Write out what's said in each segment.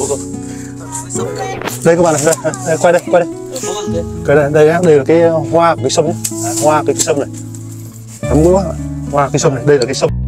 Đây các bạn này, đây, quay đây, đây là cái hoa của cái sông nhé. Hoa cái sông này, nắm mũi hoa cái sông này, đây là cái sông.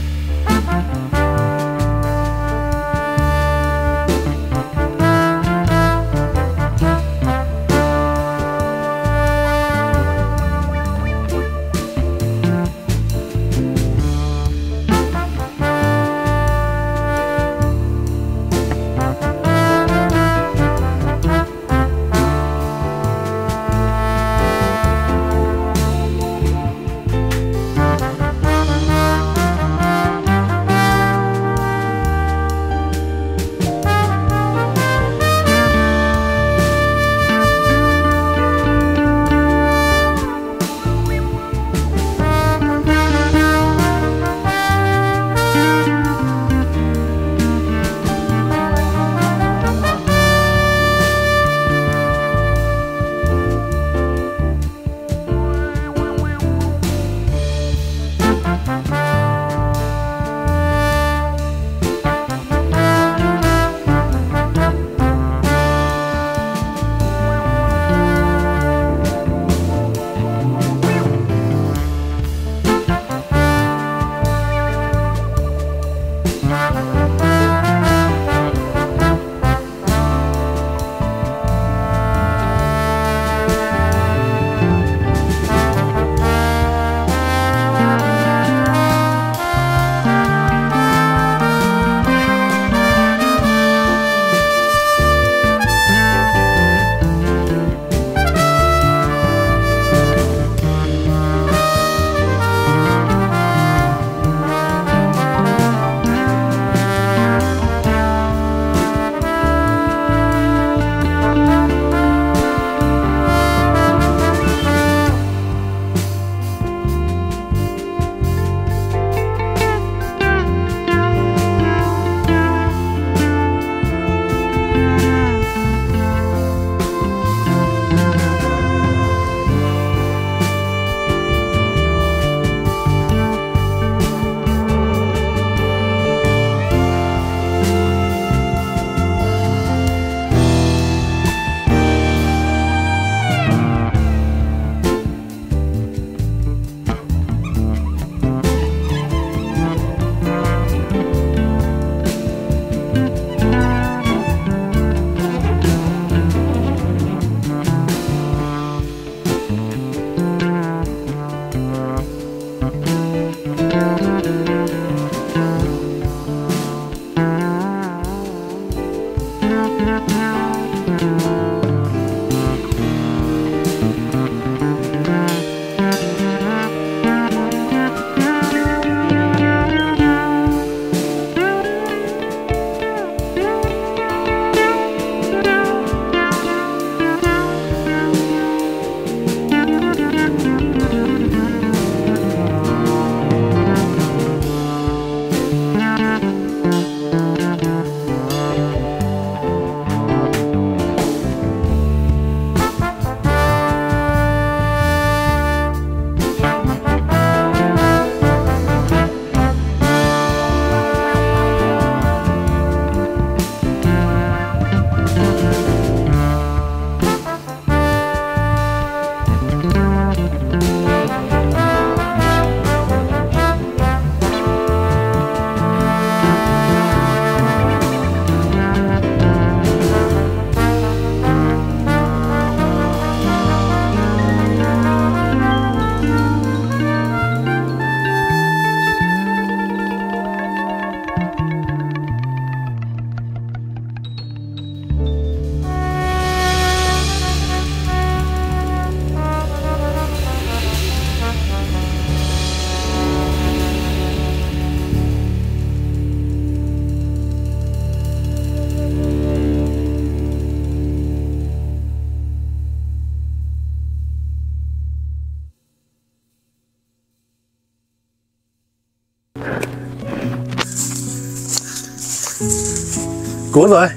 Cuốn rồi.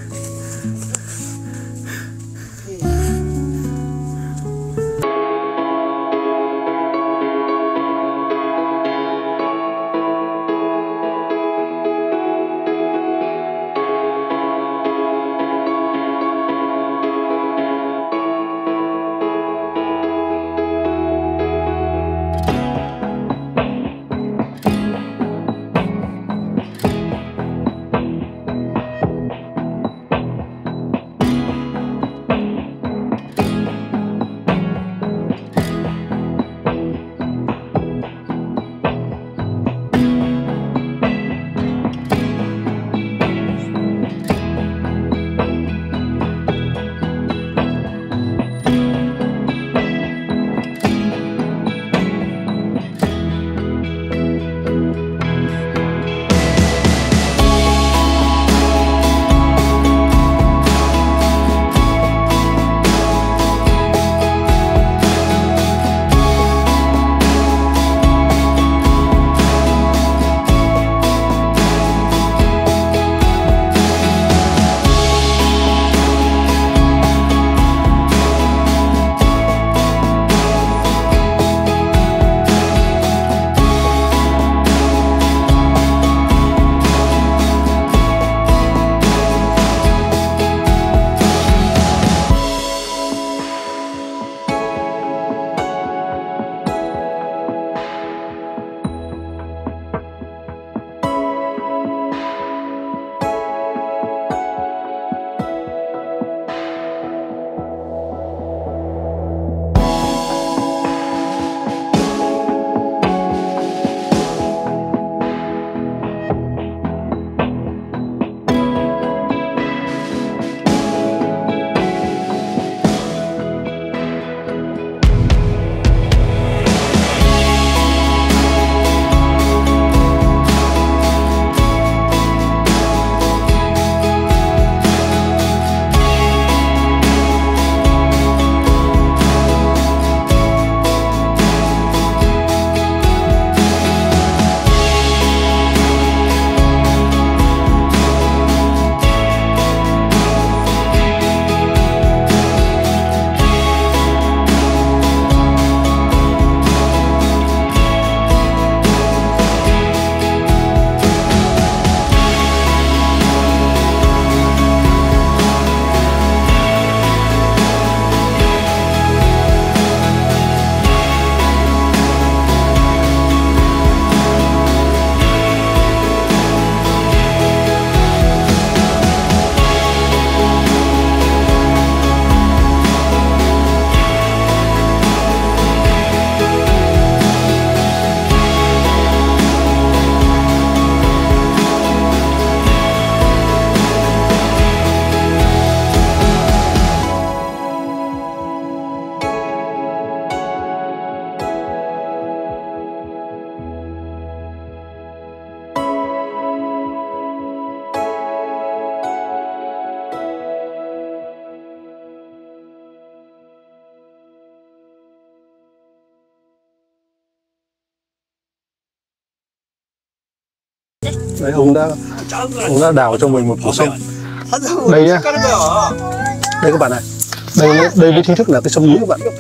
Đấy, ông đã đào cho mình một cổ sông. Đây nhá, đây các bạn này, đây với chính thức là cái sông núi các bạn.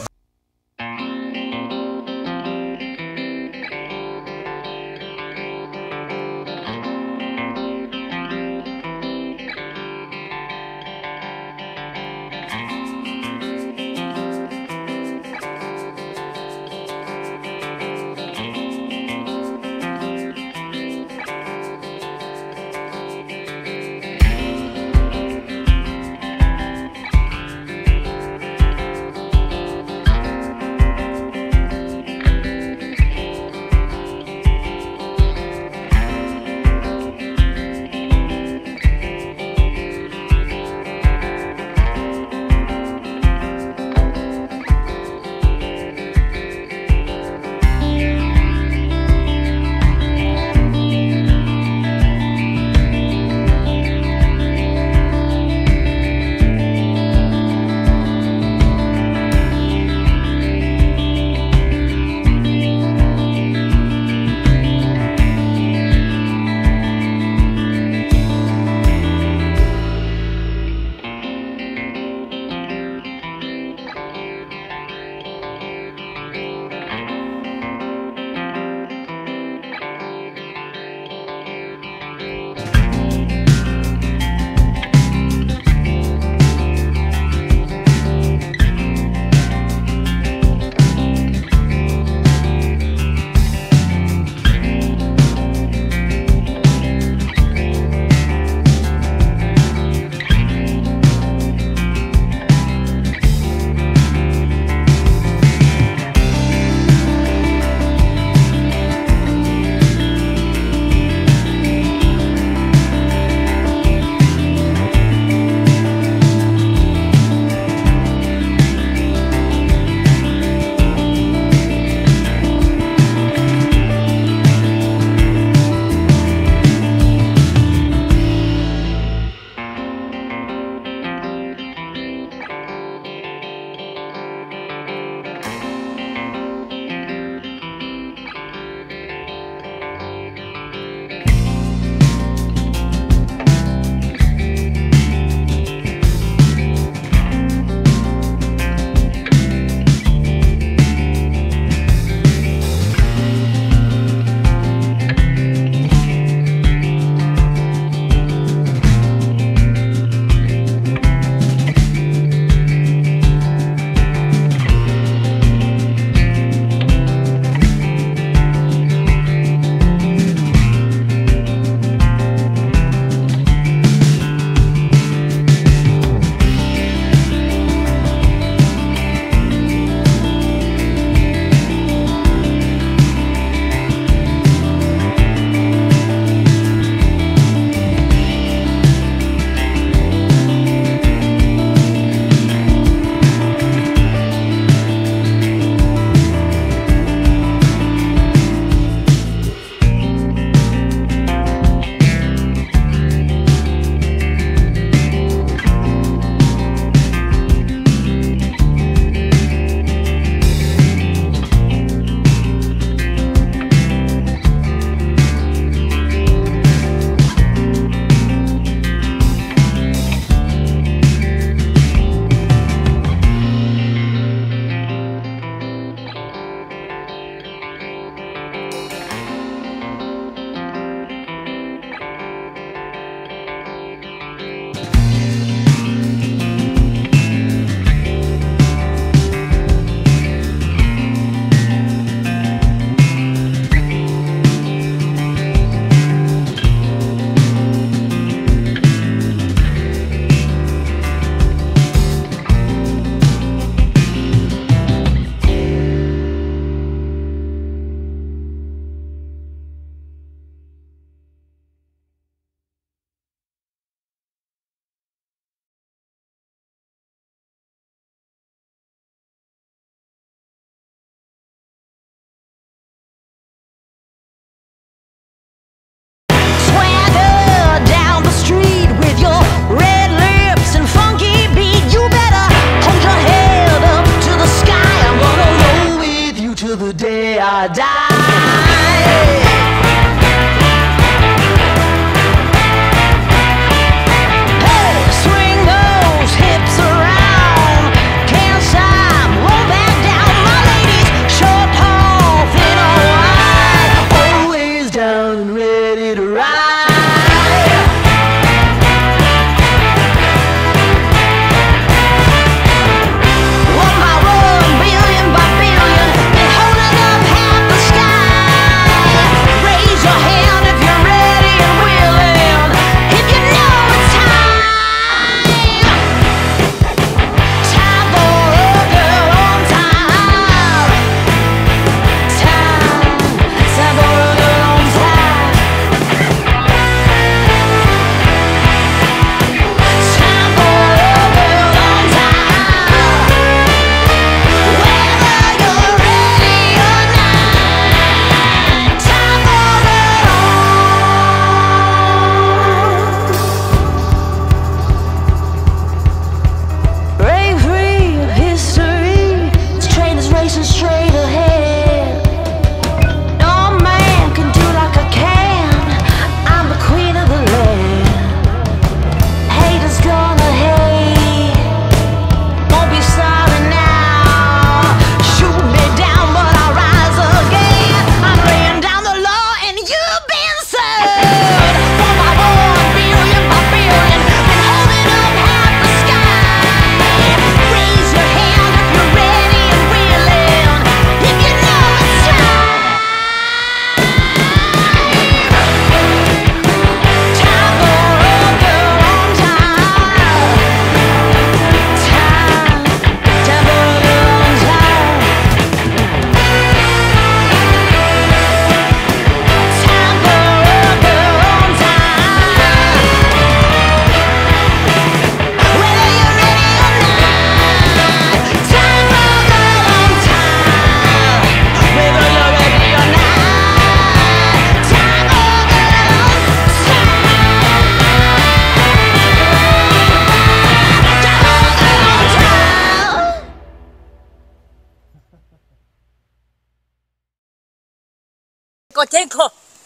trên cơ.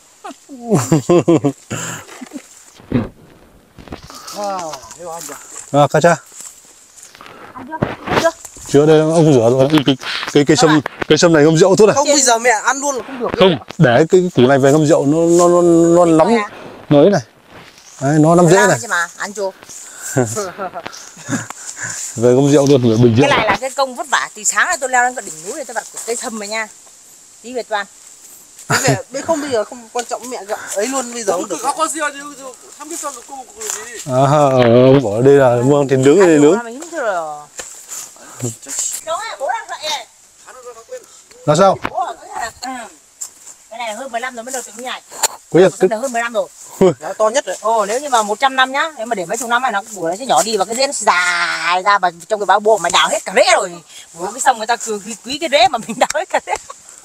Cá cha. Ăn chưa? Chưa, đây ông rửa rồi. Cây sâm này ngâm rượu tốt này. Không, bây giờ mẹ ăn luôn là không được. Không, để cái củ này về ngâm rượu nó nóng nới này. Đấy, nó nắm dễ này. Mà ăn chưa? Về ngâm rượu luôn, rửa bình rượu. Cái này là cái công vất vả. Từ sáng nay tôi leo lên cái đỉnh núi này tôi vặt cây sâm rồi nha. Tí về Toàn. Bây không, bây giờ không quan trọng, mẹ gặp ấy luôn bây giờ không được. Ông bảo đây là muông thịt nướng đây nướng. Là sao? Cái này là hơn 15 rồi mới được tính nhảy. Cái là hơn 15 rồi. Nó to nhất rồi. Nếu như mà 100 năm nhá, nếu mà để mấy chục năm này nó bùa nó sẽ nhỏ đi và cái rễ nó dài ra và trong cái bao bộ mày đào hết cả rễ rồi. Bùa cái xong người ta cứ quý cái rễ mà mình đào hết cả rễ.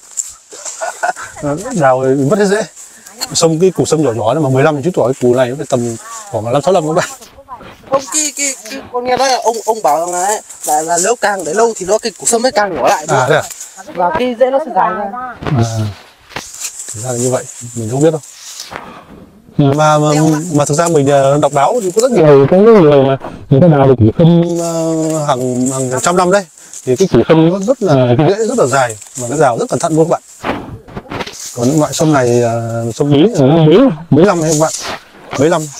Đào mất hết rễ. Sâm cái củ sâm nhỏ nhỏ này mà 15 chút tuổi, củ này nó phải tầm khoảng 5-6 năm các bạn. Không, cái con nghe nói là ông bảo rằng là nếu càng để lâu thì nó cái củ sâm mới càng nhỏ lại. À thế à? Và cái rễ nó sẽ dài ra. Thực ra là như vậy, mình không biết đâu. Mà thực ra mình đọc báo thì có rất nhiều cái người mà người ta đào được củ sâm hàng trăm năm đấy. Thì cái củ sâm nó rất là rễ rất là dài mà nó đào rất cẩn thận luôn các bạn. Còn những loại sâm này sâm núi mấy năm hay các bạn, mấy năm.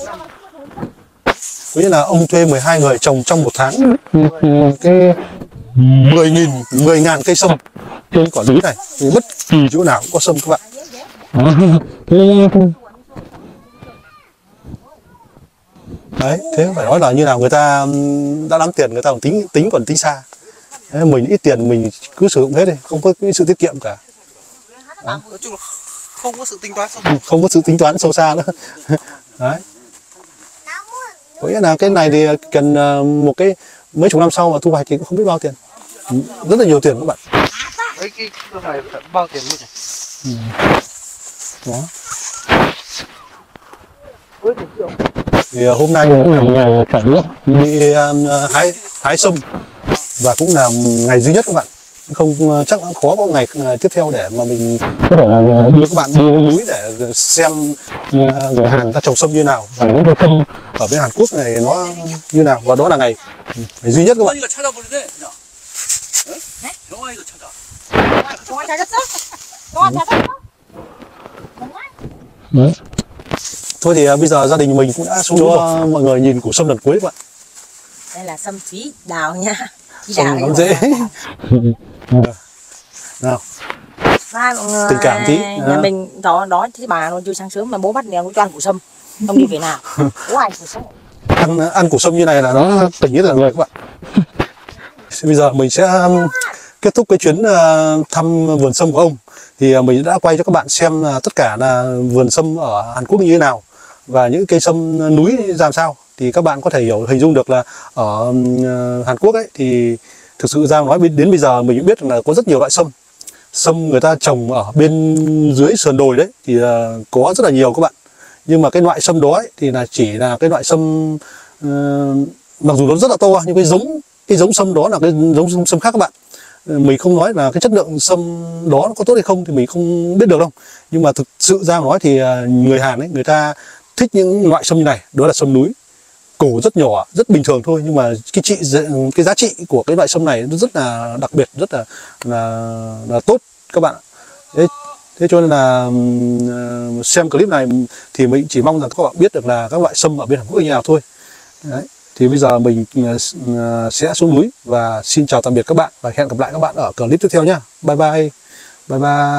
Có nghĩa là ông thuê 12 người trồng trong một tháng cái 10.000 cây sâm trên quả núi này, thì bất kỳ chỗ nào cũng có sâm các bạn. Đấy, thế phải nói là như nào người ta đã lắm tiền người ta còn tính còn tính xa. Đấy, mình ít tiền mình cứ sử dụng hết đi, không có cái sự tiết kiệm cả. Nói chung là không có sự tính toán sâu xa. Không có sự tính toán sâu xa nữa. Đấy. Có nghĩa là cái này thì cần một cái mấy chục năm sau mà thu hoạch thì cũng không biết bao tiền, rất là nhiều tiền các bạn. Đấy, cái này bao tiền mới nhỉ? Đó. Thì hôm nay cũng là một ngày cả nước đi hái sâm và cũng là ngày duy nhất các bạn, không chắc khó có ngày tiếp theo để mà mình có thể là đưa các bạn đi núi để xem người Hàn ta trồng sâm như nào và những cây sâm ở bên Hàn Quốc này nó như nào, và đó là ngày duy nhất các bạn. Đấy. Thôi thì bây giờ gia đình mình cũng đã xuống cho mọi người nhìn củ sâm lần cuối các bạn. Đây là sâm Thúy đào nha. Sâm nó dễ. Nào. Hai mọi người. Tình cảm tí. Nhà mình đó thì bà nó chưa sáng sớm mà bố bắt đèo cho ăn củ sâm. Không đi về nào. Bố ăn củ sâm. Ăn củ sâm như này là nó tỉnh hết cả người các bạn. Bây giờ mình sẽ kết thúc cái chuyến thăm vườn sâm của ông. Thì mình đã quay cho các bạn xem tất cả là vườn sâm ở Hàn Quốc như thế nào và những cây sâm núi ra làm sao. Thì các bạn có thể hình dung được là ở Hàn Quốc ấy thì thực sự ra nói đến bây giờ mình cũng biết là có rất nhiều loại sâm. Sâm người ta trồng ở bên dưới sườn đồi đấy thì có rất là nhiều các bạn. Nhưng mà cái loại sâm đó ấy, thì là chỉ là cái loại sâm mặc dù nó rất là to nhưng cái giống sâm đó là cái giống sâm khác các bạn. Mình không nói là cái chất lượng sâm đó nó có tốt hay không thì mình không biết được đâu. Nhưng mà thực sự ra nói thì người Hàn ấy người ta thích những loại sâm như này, đó là sâm núi. Cổ rất nhỏ, rất bình thường thôi nhưng mà cái giá trị của cái loại sâm này nó rất là đặc biệt, rất là tốt các bạn. Thế cho nên là xem clip này thì mình chỉ mong rằng các bạn biết được là các loại sâm ở bên Hàn Quốc như nào thôi. Đấy. Thì bây giờ mình sẽ xuống núi và xin chào tạm biệt các bạn và hẹn gặp lại các bạn ở clip tiếp theo nhé. Bye bye. Bye bye.